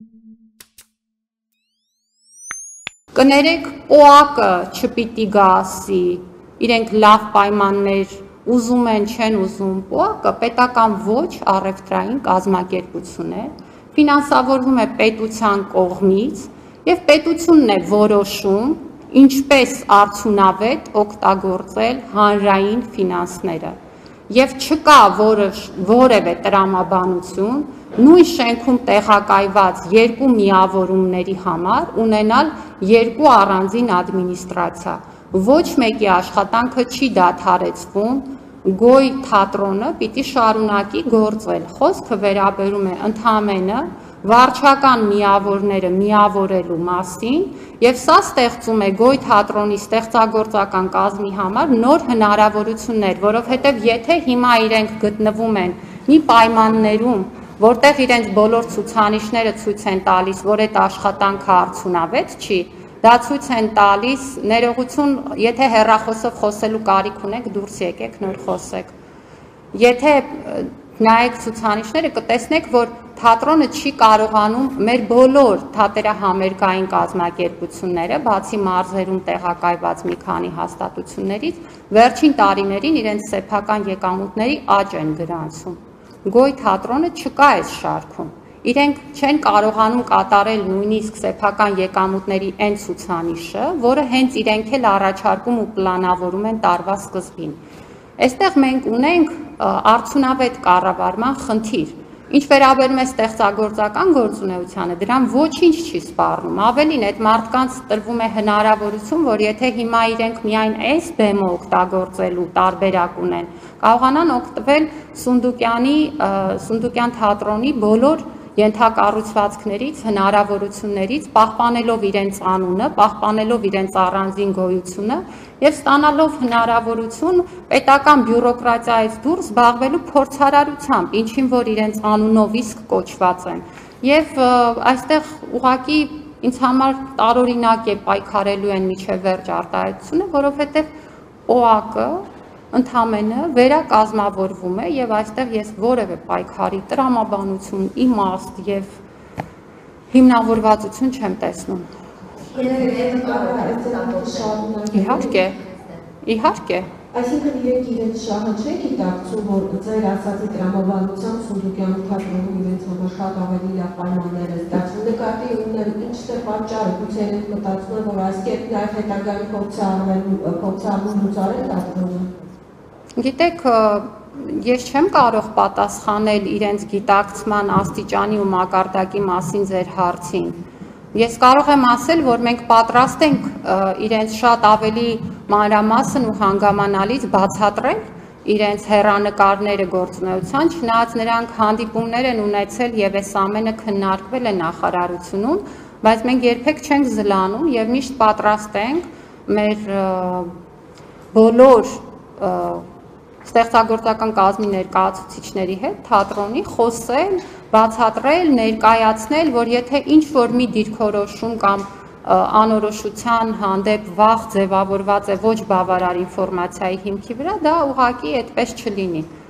Կներեք ՕԱԿ-ը չպիտի գա ասի, իրենք լավ պայմաններ ուզում են, չեն ուզում, ՕԱԿ-ը պետական ոչ առևտրային կազմակերպություն է, ֆինանսավորվում է պետության կողմից և պետությունն է որոշում, ինչպես արդյունավետ օգտագործել հանրային ֆինանսները և չկա որևէ տրամաբանություն նույն շենքում տեղակայված երկու միավորումների համար ունենալ երկու առանձին ադմինիստրացիա, ոչ մեկի աշխատանքը չի դադարեցվում, Գոյ թատրոնը պիտի շարունակի գործել, խոսքը վերաբերում է ընդամենը վարչական միավորները միավորելու մասին և սա ստեղծում է Գոյ թատրոնի ստեղծագործական կազմի համար նոր հնարավորություններ, որովհետև եթե հիմա իրենք գտնվում են մի պայմաններում, որտեղ իրենց բոլոր ցուցանիշները ցույց են տալիս, որ այդ աշխատանքը արդյունավետ չի, դա ցույց են տալիս, ներողություն, եթե հեռախոսով խոսելու կարիք ունեք, դուրս եկեք, նոր խոսեք։ Եթե նայեք ցուցանիշները, կտեսնեք, որ թատրոնը չի կարողանում մեր բոլոր թատերահամերգային կազմակերպությունները, բացի մարզերում տեղակայված մի քանի հաստատություններից, վերջին տարիներին իրենց սեփական եկամուտների աճ են գրանցում։ Գոյ թատրոնը չկա այս շարքում։ Իրենք չեն կարողանում կատարել նույնիսկ սեփական եկամուտների այն ցուցանիշը, որը հենց իրենք էլ առաջարկում ու պլանավորում են տարվա սկզբին։ Այստեղ մենք ունենք արդյունավետ կառավարման խնդիր։ Ինչ վերաբերում է ստեղծագործական գործունեությանը, դրան ոչինչ չի սպառնում։ Ավելին, այդ մարդկանց տրվում է հնարավորություն, որ եթե հիմա իրենք միայն այս բեմը օգտագործելու տարբերակ ունեն, կարողանան օգտվել Սունդուկյան թատրոնի բոլոր ենթակառուցվածքներից, հնարավորություններից, պահպանելով իրենց անունը, պահպանելով իրենց առանձին գոյությունը և ստանալով հնարավորություն պետական բյուրոկրատիայից դուրս զբաղվելու փորձարարությամբ, ինչին որ իրենց անունով իսկ կոչված են։ Եվ այստեղ ուղղակի ինձ համար տարօրինակ է պայքարելու են մինչև վերջ արտահայտությունը, որովհետև ՕԱԿ-ը ընդամենը վերակազմավորվում է և այստեղ ես որևէ պայքարի տրամաբանություն, իմաստ և հիմնավորվածություն չեմ տեսնում։ Իհարկե։ Այսինքն իրենք իրենց շահը չեն գիտակցում, որ ձեր ասացի տրամաբանությամբ Սունդուկյան թատրոնում իրենց համար շատ ավելի լավ պայմաններ է ստացվում։ Նկատի ունեմ ինչն է պատճառը, գուցե իրենք մտածում են, որ այս կերպ նաև հետագայում փորձառում լուծարել թատրոնը։ Գիտեք, ես չեմ կարող պատասխանել իրենց գիտակցման աստիճանի ու մակարդակի մասին ձեր հարցին։ Ես կարող եմ ասել, որ մենք պատրաստ ենք իրենց շատ ավելի մանրամասն ու հանգամանալից բացատրել իրենց հեռանկարները գործունեության, չնայած նրանք հանդիպումներ են ունեցել և այս ամենը քննարկվել է նախարարությունում, բայց մենք երբեք չենք զլանում և միշտ պատրաստ ենք մեր բոլոր ստեղծագործական կազմի ներկայացուցիչների հետ թատրոնի խոսել, բացատրել, ներկայացնել, որ եթե ինչ-որ մի դիրքորոշում կամ անորոշության հանդեպ վախ ձևավորված է ոչ բավարար ինֆորմացիայի հիմքի վրա, դա ուղղակի այդպես չլինի։